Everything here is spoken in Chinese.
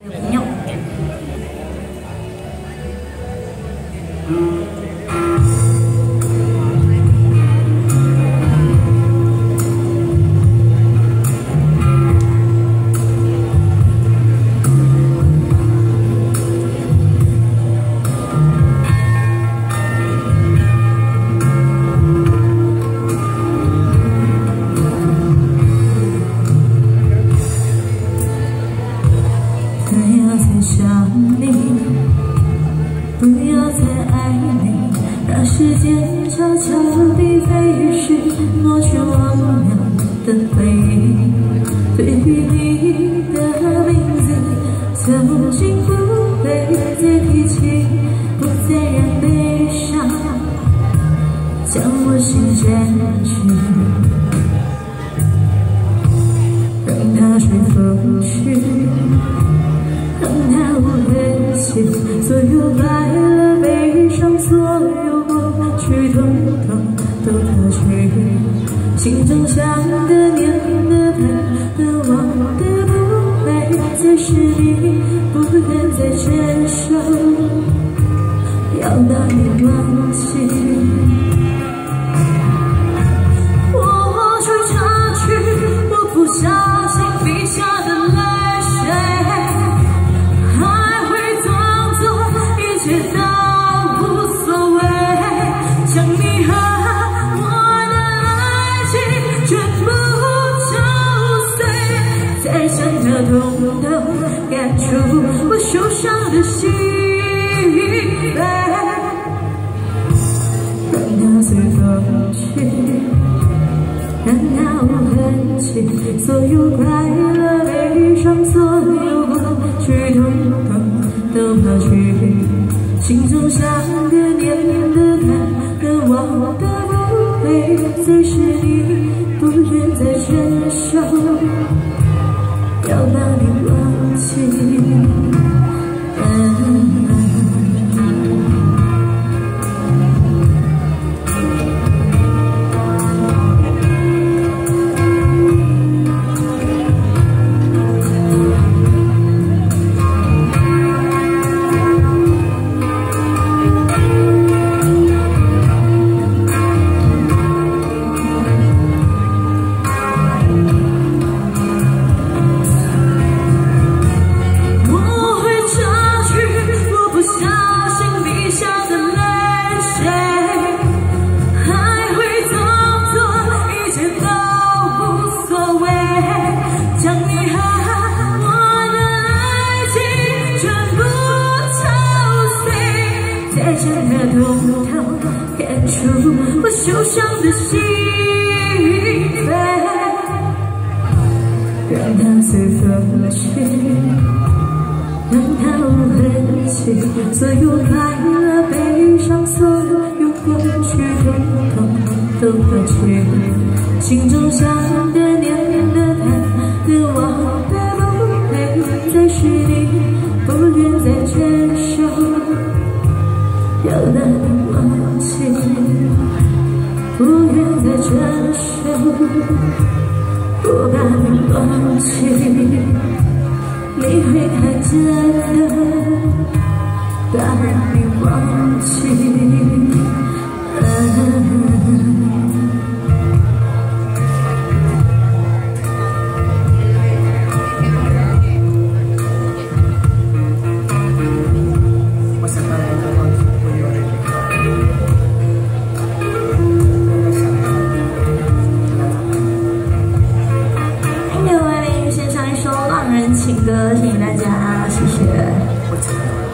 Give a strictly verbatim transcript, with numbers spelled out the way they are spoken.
朋友。不要再想你，不要再爱你，让时间悄悄地飞逝，抹去我们的回忆。对于你的名字，究竟不会再提起，不再让悲伤将我心占据，让它随风去。 让它无痕迹，所有快乐、悲伤，所有过去，统统都脱去。心中想的、念的、盼的、忘的，不会再是你，不愿再承受，要把你忘记。我去擦去，我不相信笔下的泪水。 一切都无所谓，将你和我的爱情全部敲碎，再将它统统赶出我受伤的心扉，让它随风去，让它无痕迹，所有快乐、悲伤，所有过去，统统都抛去。 心中想的、念的、盼的、忘的，不会再是你，不愿再承受，要把你忘记。嗯 再将它统统赶出我受伤的心扉，让它随风去，让它无痕迹，所有快乐、悲伤，所有过去，统统都抛去。心中想的、念的、盼的、忘的，不会再是你，不愿再承受。 要把你忘记，不愿再承受，我把你忘记，你会太真的把你忘记。嗯 情歌，谢谢大家，谢谢。